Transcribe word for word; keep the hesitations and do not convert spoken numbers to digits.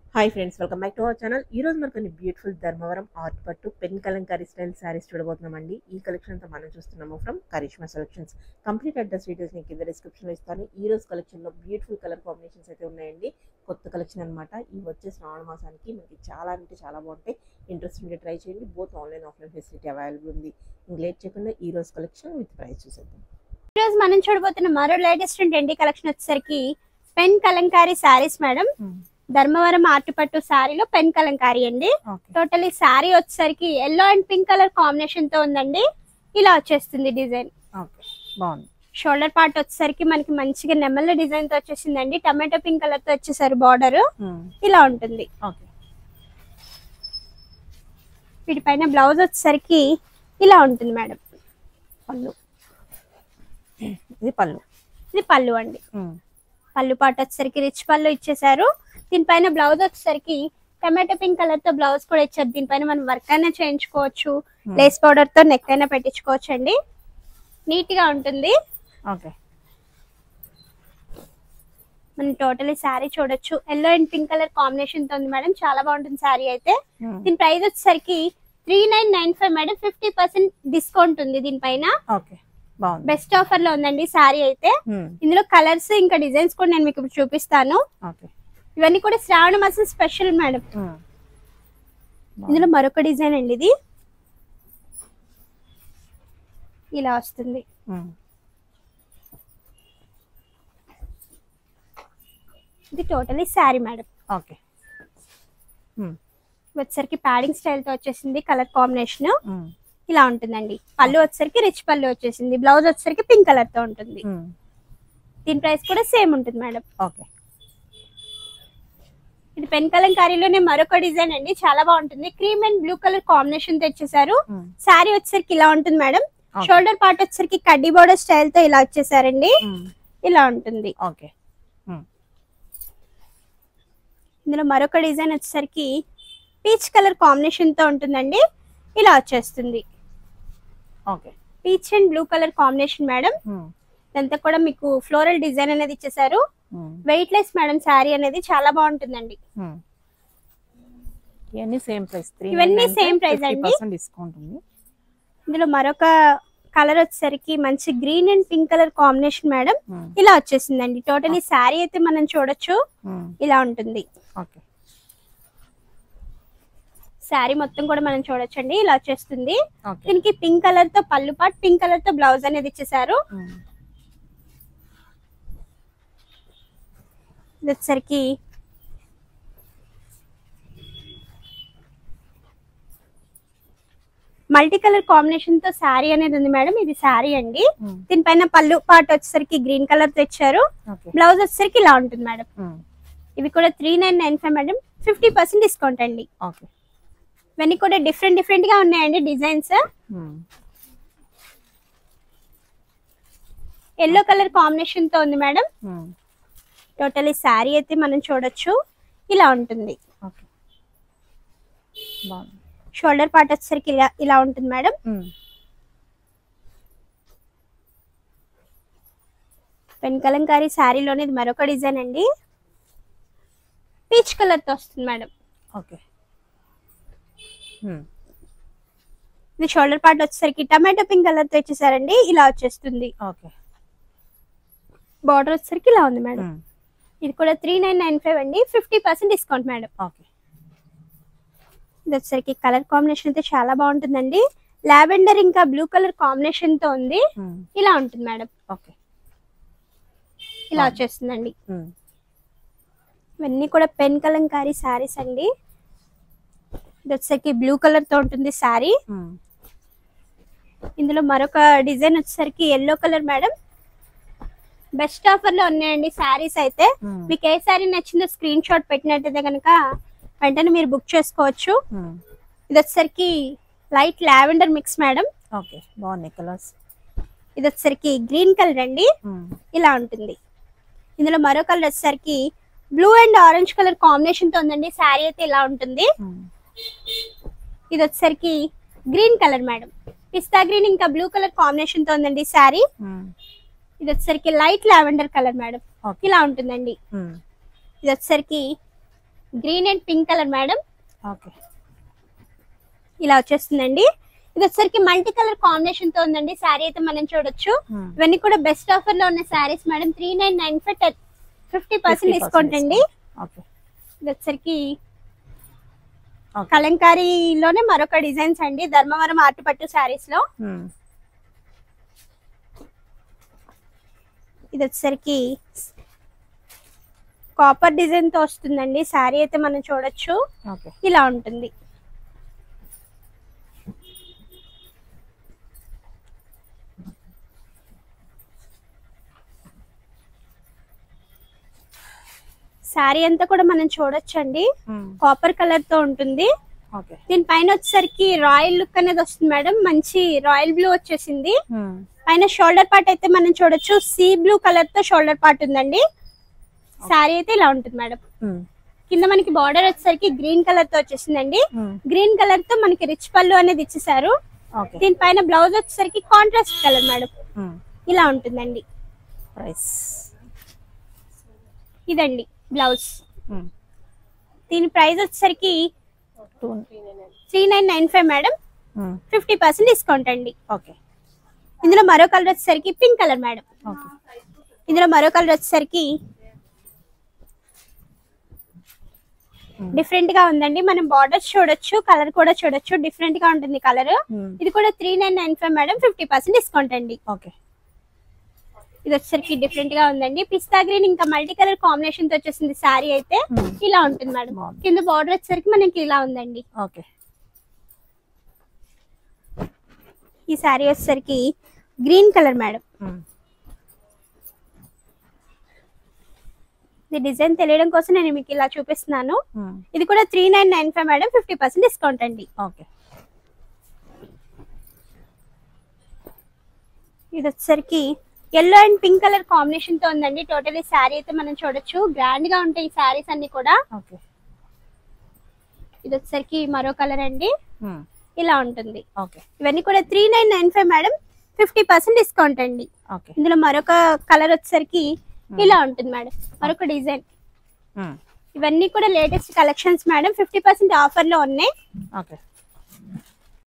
Hi friends, welcome back to our channel. ఈ రోజు మనకు కొన్ని బ్యూటిఫుల్ ధర్మవరం ఆర్ట్ పట్టు పెన్ కలంకారీ స్టైల్ శారీస్ చూడబోతున్నామండి. ఈ కలెక్షన్ అంతా మనం చూస్తున్నాము from Karishma selections. Complete address details నేను కింద డిస్క్రిప్షన్లో ఇస్తాను. ఈ రోజు కలెక్షన్లో బ్యూటిఫుల్ కలర్ కాంబినేషన్స్ అయితే ఉన్నాయండి. కొత్త కలెక్షన్ అనమాట. ఈ వచ్చే శ్రావణ మాసానికి మనకి చాలా అంటే చాలా బాగుంటాయి. ఇంట్రెస్ట్ ఉంటే ట్రై చేయండి. Both online offline facility available ఉంది. ఇంక లేట్ చేయకుండా ఈ రోజు కలెక్షన్ విత్ ప్రైస్ చూసేద్దాం. ఈ రోజు మనం చూడబోతున్న మరో లేటెస్ట్ ట్రెండీ కలెక్షన్ వచ్చేసరికి pen kalamkari saris madam. Dharmavaram art పట్టు శారీలో పెన్ కలంకారీ అండి. టోటల్ ఈ శారీ వచ్చేసరికి yellow and pink colour combination తో ఉందండి. ఇలా వచ్చేస్తుంది డిజైన్. షోల్డర్ పార్ట్ వచ్చేసరికి మనకి మంచిగా నెమల్ల డిజైన్ తో వచ్చేసిందండి. టమాటో పింక్ కలర్ తో వచ్చేసరి బార్డర్ ఇలా ఉంటుంది. వీటిపైన బ్లౌజ్ వచ్చేసరికి ఇలా ఉంటుంది మేడం. పళ్ళు ఇది పళ్ళు ఇది పళ్ళు అండి. పళ్ళు పాట వచ్చేసరికి రిచ్ పళ్ళు ఇచ్చేసారు. దీనిపైన బ్లౌజ్ వచ్చేసరికి టమాటో పింక్ కలర్ తో బ్లౌజ్ కూడా ఇచ్చారు. దీనిపైన మనం వర్క్ అయినా చేయించుకోవచ్చు, లేస్ పౌడర్ తో నెక్ అయినా పెట్టించుకోవచ్చు అండి. నీట్ గా ఉంటుంది. మనం టోటల్ శారీ చూడొచ్చు. Yellow and pink colour combination తో ఉంది మేడం. చాలా బాగుంటుంది శారీ అయితే. దీని ప్రైస్ వచ్చేసరికి three nine nine five madam. Fifty percent discount ఉంది దీనిపైన. బెస్ట్ ఆఫర్ లో ఉందండి శారీ అయితే. ఇందులో కలర్స్ ఇంకా డిజైన్స్ కూడా నేను మీకు ఇప్పుడు చూపిస్తాను. ఇవన్నీ కూడా శ్రావణ మాసం స్పెషల్ మేడం. ఇందులో మరొక డిజైన్ అండి. ఇది ఇలా వస్తుంది. ఇది టోటలీ శారీ మేడం. వచ్చేసరికి ప్యాడింగ్ స్టైల్ తో వచ్చేసింది. కలర్ కాంబినేషన్ ఇలా ఉంటుందండి. పళ్ళు వచ్చేసరికి రిచ్ పళ్ళు వచ్చేసింది. బ్లౌజ్ వచ్చేసరికి పింక్ కలర్ తో ఉంటుంది. దీని ప్రైస్ కూడా సేమ్ ఉంటుంది మేడం. ఇది పెన్ కలంకారీలోనే మరొక డిజైన్ అండి. చాలా బాగుంటుంది. Cream and blue colour combination తెచ్చేసారు. శారీ వచ్చేసరికి ఇలా ఉంటుంది మేడం. షోల్డర్ పార్ట్ వచ్చేసరికి కడ్డీ బోర్డర్ స్టైల్ తో ఇలా వచ్చేసారండి. ఇలా ఉంటుంది. ఇందులో మరొక డిజైన్ వచ్చేసరికి పీచ్ కలర్ కాంబినేషన్ తో ఉంటుందండి. ఇలా వచ్చేస్తుంది. Peach and blue colour combination madam. ఇదంతా కూడా మీకు ఫ్లోరల్ డిజైన్ అనేది ఇచ్చేసారు. Weight less madam. శారీ అనేది చాలా బాగుంటుందండి. ఇవన్నీ సేమ్ ప్రైస్. ఇవన్నీ సేమ్ ప్రైస్ అండి. డిస్కౌంట్ ఉంది. ఇందులో మరొక కలర్ వచ్చేసరికి మంచి green and pink colour combination madam. ఇలా వచ్చేసిందండి. టోటల్ ఈ శారీ అయితే మనం చూడొచ్చు. ఇలా ఉంటుంది. శారీ మొత్తం కూడా మనం చూడొచ్చండి. ఇలా వచ్చేస్తుంది. దీనికి పింక్ కలర్ తో పళ్ళు పాట్, పింక్ కలర్ తో బ్లౌజ్ అనేది ఇచ్చేసారు. ఇది వచ్చేసరికి మల్టీ కలర్ కాంబినేషన్ తో శారీ అనేది ఉంది మేడం. ఇది శారీ అండి. దీనిపైన పళ్ళు పార్ట్ వచ్చేసరికి గ్రీన్ కలర్ తో ఇచ్చారు. బ్లౌజ్ వచ్చేసరికి ఇలా ఉంటుంది మేడం. ఇవి కూడా three nine nine five madam. Fifty percent discount అండి. ఇవన్నీ కూడా డిఫరెంట్ డిఫరెంట్ గా ఉన్నాయండి డిజైన్స్. ఎల్లో కలర్ కాంబినేషన్ తో ఉంది మేడం. టోటల్ ఈ శారీ అయితే మనం చూడొచ్చు. ఇలా ఉంటుంది. షోల్డర్ పార్ట్ వచ్చేసరికి ఇలా ఇలా ఉంటుంది మేడం. పెన్ కలంకారీ శారీలోనే ఇది మరొక డిజైన్ అండి. పీచ్ కలర్ తో వస్తుంది మేడం. ఇది షోల్డర్ పార్ట్ వచ్చేసరికి టమాటో పింక్ కలర్ తో ఇచ్చేసారండి. ఇలా వచ్చేస్తుంది. బార్డర్ వచ్చేసరికి ఇలా ఉంది మేడం. ఇది కూడా త్రీ నైన్ నైన్ ఫైవ్ అండి. Fifty percent discount madam. ఇది వచ్చేసరికి కలర్ కాంబినేషన్ అయితే చాలా బాగుంటుందండి. లావెండర్ ఇంకా బ్లూ కలర్ కాంబినేషన్ తో ఉంది. ఇలా ఉంటుంది మేడం. ఇలా వచ్చేస్తుందండి. ఇవన్నీ కూడా పెన్ కలంకారీ శారీస్ అండి. ఇది వచ్చేసరికి బ్లూ కలర్ తో ఉంటుంది శారీ. ఇందులో మరొక డిజైన్ వచ్చేసరికి yellow colour madam. Best offer లో ఉన్నాయండి శారీస్ అయితే. మీకు ఏ శారీ నచ్చిందో స్క్రీన్ షాట్ పెట్టినట్టయితే కనుక వెంటనే మీరు బుక్ చేసుకోవచ్చు. ఇది వచ్చేసరికి లైట్ లావెండర్ మిక్స్ మేడం. బాగున్నాయి కలర్స్. ఇది వచ్చేసరికి గ్రీన్ కలర్ అండి. ఇలా ఉంటుంది. ఇందులో మరో కలర్ వచ్చేసరికి blue and orange colour combination తో ఉందండి. శారీ అయితే ఇలా ఉంటుంది. ఇది వచ్చేసరికి గ్రీన్ కలర్ మేడం. పిస్తా గ్రీన్ ఇంకా బ్లూ కలర్ కాంబినేషన్ తో ఉందండి శారీ. ఇది వచ్చేసరికి లైట్ లావెండర్ కలర్ మేడం. ఇలా ఉంటుందండి. ఇది వచ్చేసరికి green and pink colour madam. Okay, ఇలా వచ్చేస్తుందండి. ఇది వచ్చేసరికి మల్టీ కలర్ కాంబినేషన్ తో ఉందండి శారీ అయితే మనం చూడొచ్చు. ఇవన్నీ కూడా బెస్ట్ ఆఫర్ లో ఉన్న saris madam. Three nine nine five fifty percent discount అండి. ఇది వచ్చేసరికి కలంకారీలోనే మరొక డిజైన్స్ అండి, ధర్మవరం ఆర్టిపట్టు శారీస్ లో. ఇది వచ్చేసరికి కాపర్ డిజైన్ తో వస్తుందండి శారీ అయితే మనం చూడొచ్చు. ఇలా ఉంటుంది. శారీ అంతా కూడా మనం చూడొచ్చు అండి, కాపర్ కలర్ తో ఉంటుంది. దీనిపైన వచ్చేసరికి రాయల్ లుక్ అనేది వస్తుంది మేడం. మంచి రాయల్ బ్లూ వచ్చేసింది. పైన షోల్డర్ పార్ట్ అయితే మనం చూడొచ్చు, సీ బ్లూ కలర్ తో షోల్డర్ పార్ట్ ఉందండి. శారీ అయితే ఇలా ఉంటుంది మేడం. కింద మనకి బార్డర్ వచ్చేసరికి గ్రీన్ కలర్ తో వచ్చేసిందండి. గ్రీన్ కలర్ తో మనకి రిచ్ పళ్ళు అనేది ఇచ్చేసారు. దీనిపైన బ్లౌజ్ వచ్చేసరికి కాంట్రాస్ట్ కలర్ మేడం. ఇలా ఉంటుందండి. ఇదండి బ్లౌజ్. దీని ప్రైస్ వచ్చేసరికి three nine nine five madam. Fifty percent discount అండి. ఇందులో మరో కలర్ వచ్చేసరికి పింక్ కలర్ మేడం. ఇందులో మరో కలర్ వచ్చేసరికి డిఫరెంట్ గా ఉందండి. మనం బార్డర్స్ చూడొచ్చు, కలర్ కూడా చూడొచ్చు, డిఫరెంట్ గా ఉంటుంది కలర్. ఇది కూడా three nine nine five madam. Fifty percent discount అండి. ఇది వచ్చేసరికి డిఫరెంట్ గా ఉందండి. పిస్తా గ్రీన్ ఇంకా మల్టీ కలర్ కాంబినేషన్ తో వచ్చేసింది శారీ అయితే. ఇలా ఉంటుంది మేడం. కింద బార్డర్ వచ్చేసరికి మనకి ఇలా ఉందండి. ఈ శారీ వచ్చేసరికి గ్రీన్ కలర్ మేడం. ఇది డిజైన్ తెలియడం కోసం నేను మీకు ఇలా చూపిస్తున్నాను. ఇది కూడా three nine nine five madam. Fifty percent discount అండి. ఇది వచ్చేసరికి yellow and pink colour combination తో ఉందండి. టోటల్ ఈ శారీ అయితే మనం చూడొచ్చు. గ్రాండ్ గా ఉంటాయి ఈ శారీస్ అన్ని కూడా. ఇది వచ్చేసరికి మరో కలర్ అండి. ఇలా ఉంటుంది. ఇవన్నీ కూడా three nine nine five madam. Fifty percent discount అండి. ఇందులో మరొక కలర్ వచ్చేసరికి ఇలా ఉంటుంది మేడం, మరొక డిజైన్. ఇవన్నీ కూడా latest collections madam. Fifty percent offer లో ఉన్నాయి.